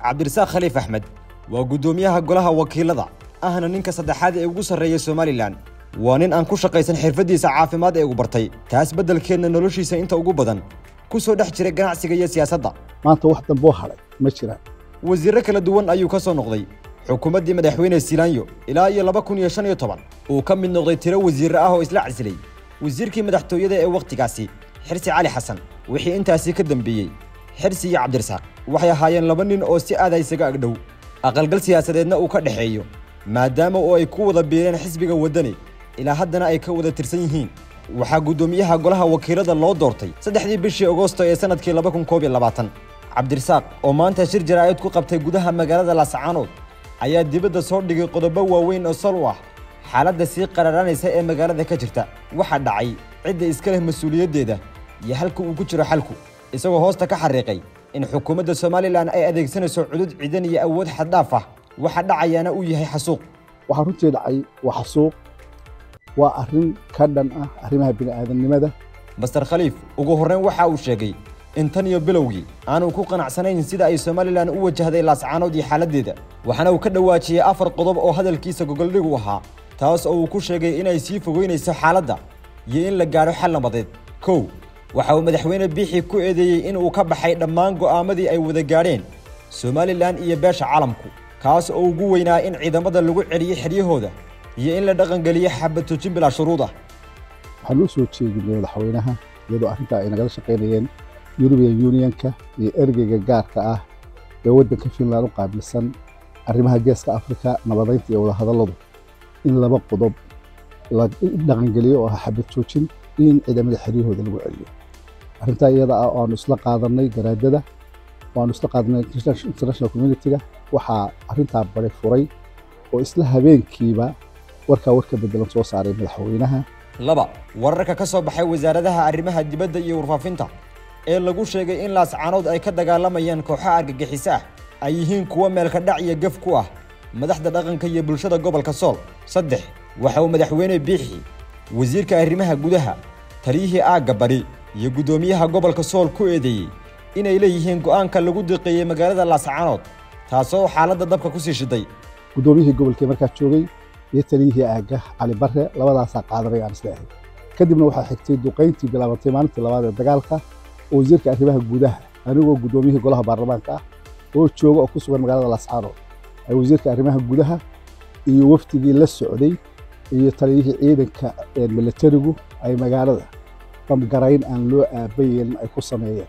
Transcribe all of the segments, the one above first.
cabdirasaaq khaliif axmed waa gudoomiyaha golaha wakiilada ahna ninka saddexaad ee ugu sarreeya Somaliland waa nin aan ku shaqaysan xirfadiisa caafimaad ee ugu bartay taas beddelkeedna noloshiisa inta ugu badan ku soo dhex jiray ganacsiga iyo siyaasadda maanta wax dambe oo halay ma jiraan wasiirro kala duwan ayuu ka soo noqday xukuumaddii madaxweyne Silaanyo ilaa iyo 2015 uu ka mid noqday tiro wasiirro ah oo isla casilay wasiirkii madaxtooyada ee waqtigaasi Xirsi Cali Xasan wixii intaasi ka dambeeyay Xirsi iyo Cabdirasaaq waxay ahaayeen laba nin oo si aad isaga agdhow aqalgal siyaasadeedna uu ka dhaxeeyo maadaama oo ay ku wada biireen xisbiga wadani ilaa haddana ay ka wada tirsan yihiin waxaa gudoomiyaha golaha wakiilada loo doortay 3 bishii Agoosto ee sanadkii 2021 Cabdirasaaq oo maanta shir jaraa'id ku qabtay gudaha magaalada Laascaanood ayaa dibadda soo dhigay qodobo waaweyn oo sal u ah xaaladda sii qararanaysa ee magaalada ka jirta waxa dhacay cidda iska leh mas'uuliyadeeda iyo halka uu ku jiro xalku isagoo hoosta ka xariiqay in xukuumadda Somaliland ay adeegsanayso cudud ciidan iyo awood xad dhaaf ah waxa dhacayana uu yahay xasuuq waxa runtii dhacay waa xasuuq waa arrin ka dhan ah arrimaha bini'aadanimada Mr Khaliif ugu horreyn waxa uu sheegay in tan iyo bilowgii aanu ku qanacsanayn sida ay Somaliland u wajahday Laascaanood iyo xaaladeeda waxana uu ka dhawaajiyay 4 qodob oo hadalkiisa gogoldhig u ahaa taas oo uu ku sheegay in ay sii fogeynayso xaaladda iyo in la gaaro xal nabadeed waxa uu madaxweyne Biixi ku eedeeyay in uu ka baxay dhammaan go'aamadii ay wada gaareen Somaliland iyo beesha caalamku kaas oo ugu weynaa in ciidamada lagu celiyo xiriyahooda iyo in la dhaqan galiyo xabad toojin bila shuruud ah waxaan u soo jeedinay madaxweynaha iyadoo arrinta ay nagala shaqeynayeen European Unionka iyo ergeyga gaarka ah ee waddanka Finland u qaabilsan arrimaha geeska Afrika nabadeynta iyo wada hadalladu in laba qodob la dhaqan galiyo oo xabad toojin in ciidamada xiriyahooda lagu celiyo arrinta iyada ah oo isla qaadanay garaadada oo isla qaadanay international community-ga waxa arrinta bari furay oo isla habeenkiiba warka bedelan soo saaray madaxweynaha wararka ka soo baxay wasaaradaha arrimaha dibadda iyo warfaafinta ee lagu sheegay in Laascaanood ay ka dagaalamayaan kooxaha argagixisa ah ay yihiin kuwa meel ka dhac iyo gaf ku ah madaxda dhaqanka iyo bulshada gobolka Sool waxa uu madaxweyne Biixi wasiirka arrimaha gudaha taliyihii aaga bari iyo gudoomiyaha gobolka Sool ku eedeeyay inay leeyihiin go'aanka lagu diqeeyay magaalada Laascaanood taasoo xaaladda dabka ku sii shiday gudoomiyihii gobolka markaa joogay iyo taliyihii aaga Cali Barre labadaas qaadanay aan isleeyahay kadibna waxa xigtay duqeyntii bilaabatay maalintii labaad ee dagaalka wasiirka arrimaha gudaha anigoo gudoomiyihii golaha baarlamaanka ah oo jooga oo ku sugan magaalada Laascaanood ay wasiirka arrimaha gudaha iyo waftigii la socday iyo taliyihii ciidanka militarigu ay magaalada garayn aan loo aabayn ay ku sameeyeen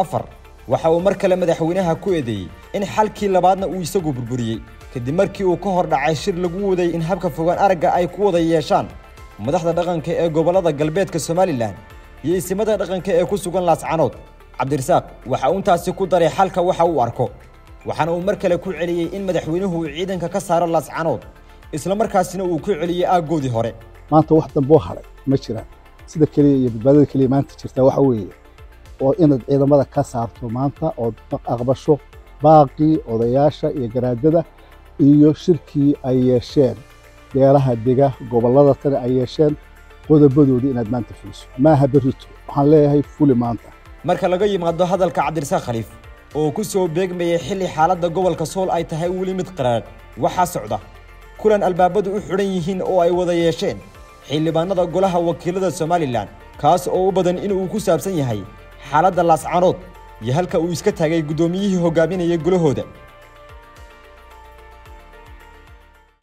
waxa uu mar kale madaxweynaha ku eedeeyay in xalkii labaadna uu isagu burburiyay kadib markii uu ka hor dhacay shir lagu waday in habka fogaan aragga ay ku wada yeeshaan madaxda dhaqanka ee gobolada galbeedka Somaliland iyo isimada dhaqanka ee ku sugan Laascaanood Cabdirasaaq waxa uu intaasi ku daray xalka waxa uu arko waxana uu mar kale ku celiyay in madaxweynuhu ciidanka ka saaro Laascaanood isla markaasina uu ku celiyay aagoodii hore maanta wax dambe oo halay ma jiraan sida kaliya iyo badbaadada kaliya maanta jirta waxa weeye oo inaad ciidamada ka saarto maanta oo aqbasho baaqi odayaasha iyo garaadada iyo shirkii ay yeesheen beelaha dega gobolada tan ay yeesheen qodobadoodii inaad maanta fuliso maaha berrito waxaan leeyahay fuli maanta marka laga yimaado hadalka Cabdirasaaq Khaliif oo ku soo beegmayay xilli xaaladda gobolka Sool ay tahay weli mid qaraar waxa socda kulan albaabadu u xiran yihiin oo ay wada yeesheen xildhibaanada golaha wakiilada Somaliland kaas oo u badan in uu ku saabsan yahay xaaladda Laascaanood iyo halka uu iska taagay gudoomiyihii hogaaminayay golahooda